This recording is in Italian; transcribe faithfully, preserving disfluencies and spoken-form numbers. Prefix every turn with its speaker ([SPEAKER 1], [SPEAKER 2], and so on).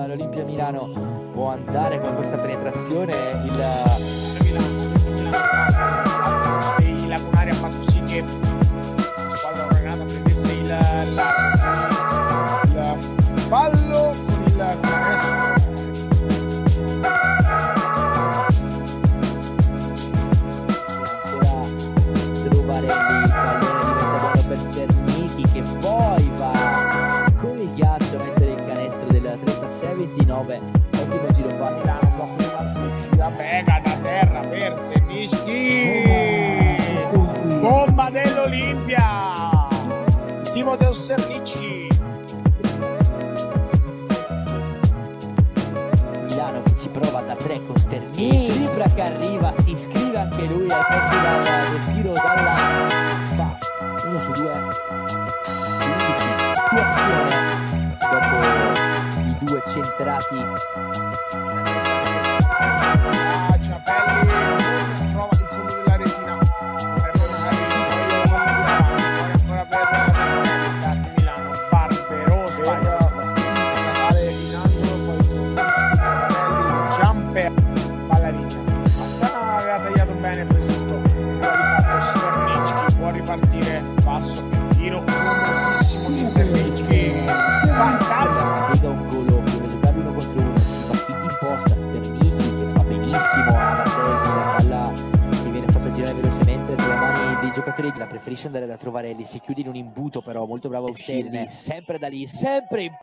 [SPEAKER 1] l'Olimpia Milano può andare con questa penetrazione. Il
[SPEAKER 2] i lagunari ha fatto sì che la squadra Renata prendesse il, il, il fallo con il canestro.
[SPEAKER 1] Barelli, il pallone diventa buono per Sterniti che poi va con il ghiaccio a mettere il canestro del trentasei ventinove. Ottimo giro palla.
[SPEAKER 2] Milano dopo un altro gira pega da terra per Sernischi. Bomba dell'Olimpia, Timoteo Sernischi.
[SPEAKER 1] Milano che ci prova da tre con Sterniti. Libra che arriva, si iscrive anche lui al festival del tiro dalla fa uno su due undici più azione dopo i due centrati.
[SPEAKER 2] Ah, Ciapelli non trova il fondo della retina, potrebbe magari visto io la mano di avanti, poi ancora per Castelli, dati Milano, Barbero sbaglia la schiena, Cavale in angolo, poi si riesce Cavalli, jumper, ballerina, Mattana aveva tagliato bene presunto, ora di fatto Sternicki può ripartire, passo e tiro comodissimo di Sternicki, vantaggio.
[SPEAKER 1] Lega un golo, deve giocare uno contro uno, si va quindi in posta Sterniti che fa benissimo a Vaselli, la palla che viene fatta girare velocemente tra le mani dei giocatori, la preferisce andare da Trovarelli, si chiude in un imbuto però molto bravo a uscirne, sempre da lì, sempre in